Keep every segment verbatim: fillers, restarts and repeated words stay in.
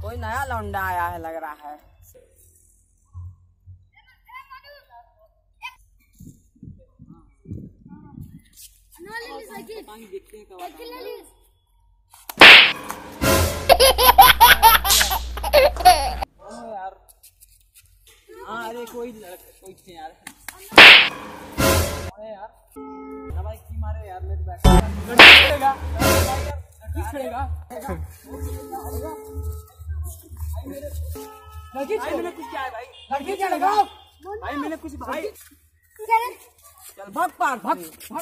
कोई नया लौंडा आया है लग रहा है। यार हाँ अरे कोई कोई थे यार। अरे यार भाई की मारे यार मेरे बैठ खड़ेगा खड़ेगा लड़की भाई मैंने कुछ किया है भाई। लड़की क्या लगा भाई मैंने कुछ भाई चल भाग पार भाग भाग।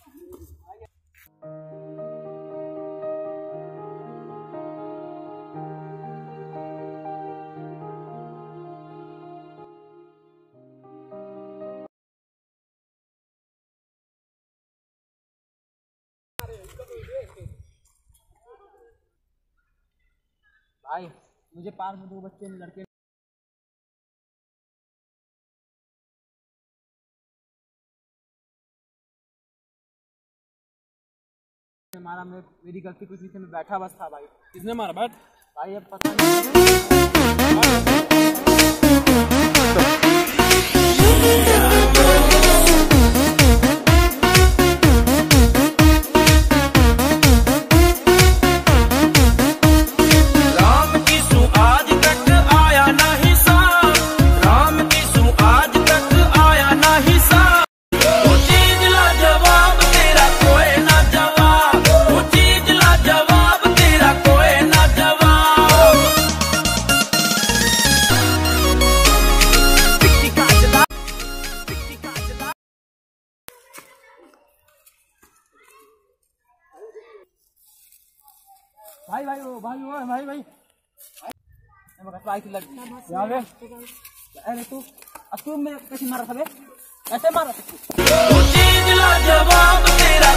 भाई मुझे पार्क में दो बच्चे लड़के मारा। मैं मेरी गलती कुछ नहीं थी, मैं बैठा बस था भाई। किसने मारा बैठ भाई अब पता नहीं। भाई भाई वो भाई वो भाई भाई मैं बस भाई की लग यार अरे तू अब तू मैं कैसे मारा था बे? ऐसे मारा तू चीज ला जवाब तेरा